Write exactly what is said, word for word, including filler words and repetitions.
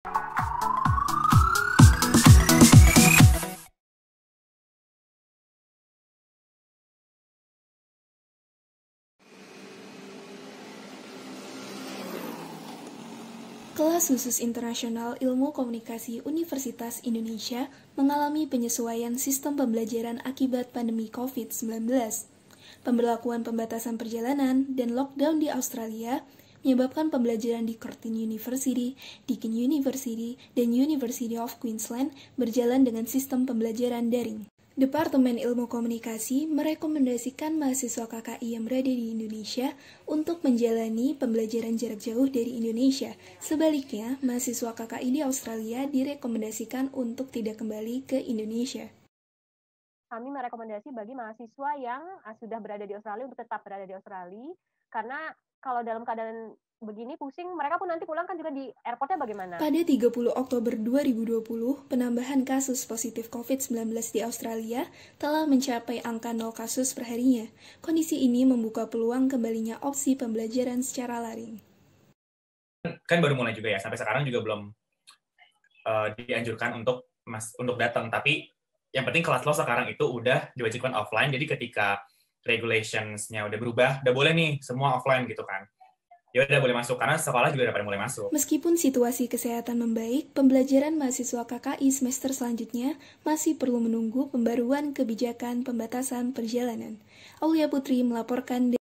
Kelas Khusus Internasional Ilmu Komunikasi Universitas Indonesia mengalami penyesuaian sistem pembelajaran akibat pandemi covid sembilan belas. Pemberlakuan pembatasan perjalanan dan lockdown di Australia menyebabkan pembelajaran di Curtin University, Deakin University, dan University of Queensland berjalan dengan sistem pembelajaran daring. Departemen Ilmu Komunikasi merekomendasikan mahasiswa K K I yang berada di Indonesia untuk menjalani pembelajaran jarak jauh dari Indonesia. Sebaliknya, mahasiswa K K I di Australia direkomendasikan untuk tidak kembali ke Indonesia. Kami merekomendasi bagi mahasiswa yang sudah berada di Australia untuk tetap berada di Australia, karena kalau dalam keadaan begini pusing, mereka pun nanti pulang kan juga di airportnya bagaimana? Pada tiga puluh Oktober dua ribu dua puluh, penambahan kasus positif covid sembilan belas di Australia telah mencapai angka nol kasus perharinya. Kondisi ini membuka peluang kembalinya opsi pembelajaran secara daring. Kan baru mulai juga ya, sampai sekarang juga belum uh, dianjurkan untuk mas untuk datang, tapi yang penting kelas lo sekarang itu udah diwajibkan offline, jadi ketika regulations-nya udah berubah, udah boleh nih semua offline gitu kan. Ya udah boleh masuk, karena sekolah juga udah pada mulai masuk. Meskipun situasi kesehatan membaik, pembelajaran mahasiswa K K I semester selanjutnya masih perlu menunggu pembaruan kebijakan pembatasan perjalanan. Aulia Putri melaporkan